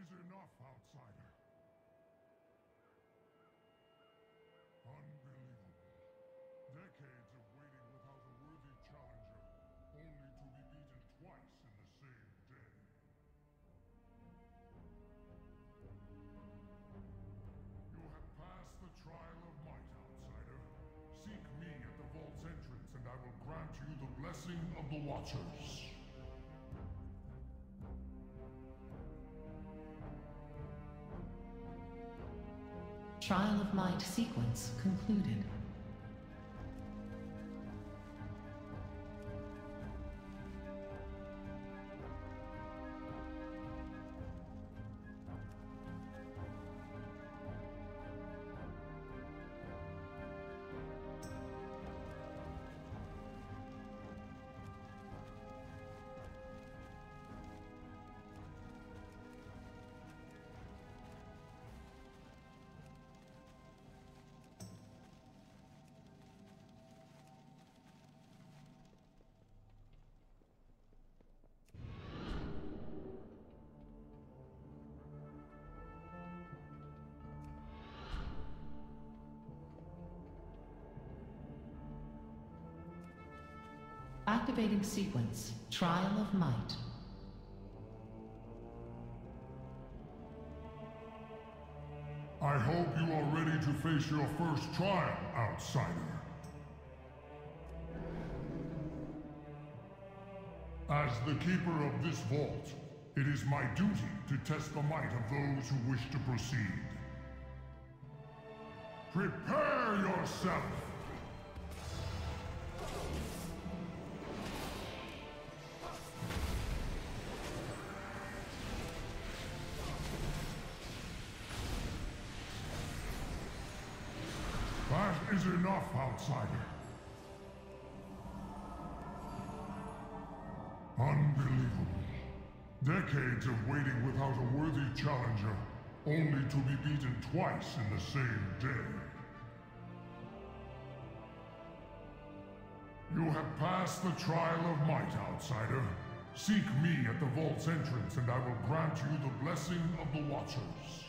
is enough, outsider. Unbelievable. Decades of waiting without a worthy challenger, only to be beaten twice in the same day. You have passed the trial of might, outsider. Seek me at the vault's entrance, and I will grant you the blessing of the Watchers. Trial of Might sequence concluded. Activating sequence, Trial of Might. I hope you are ready to face your first trial, outsider. As the keeper of this vault, it is my duty to test the might of those who wish to proceed. Prepare yourself! That is enough, outsider. Unbelievable. Decades of waiting without a worthy challenger, only to be beaten twice in the same day. You have passed the trial of might, outsider. Seek me at the vault's entrance, and I will grant you the blessing of the Watchers.